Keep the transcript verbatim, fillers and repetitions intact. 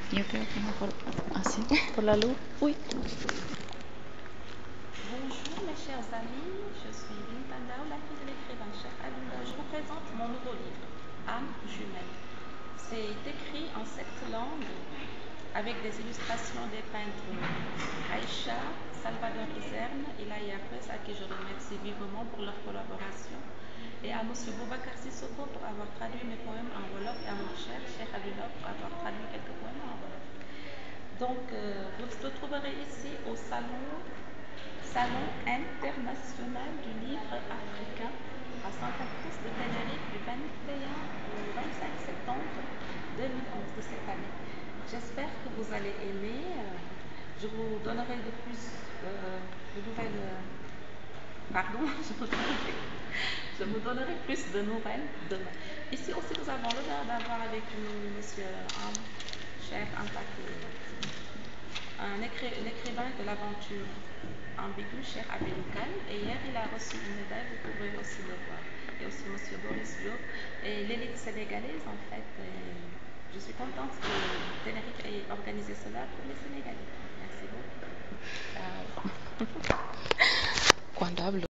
Yo creo que mejor así, por la luz. Uy. Bonjour mes chers amis, je suis Binta Ndao, la fille de l'écrivain Cheikh Abdullah. Je vous présente mon nouveau livre, Âme jumelle. C'est écrit en sept langues avec des illustrations des peintres Aïcha, Salvador Izerne et Laïa Pes, à qui je remercie vivement pour leur collaboration, et à M. Boubacar Sissoko pour avoir traduit mes poèmes en Wolof et à mon cher Cheikh Abdullah pour avoir traduit quelques poèmes en Wolof. Donc, euh, vous le trouverez ici au salon, salon international du livre africain à Santa Cruz de Tenerife du vingt et un au vingt-cinq septembre deux mille onze de cette année. J'espère que vous allez aimer. Je vous donnerai de plus euh, de nouvelles. Euh, pardon, je vous, donnerai, je vous donnerai plus de nouvelles demain. Ici aussi, nous avons l'honneur d'avoir avec nous Monsieur Am, cher Ampaké, un écri l'écrivain de l'aventure ambiguë, cher Abelou Kane. Et hier, il a reçu une médaille, vous pouvez aussi le voir. Et aussi Monsieur Boris Diop et l'élite sénégalaise, en fait. Et je suis contente que Tenerife ait organisé cela pour les Sénégalais. Merci beaucoup. Cuando hablo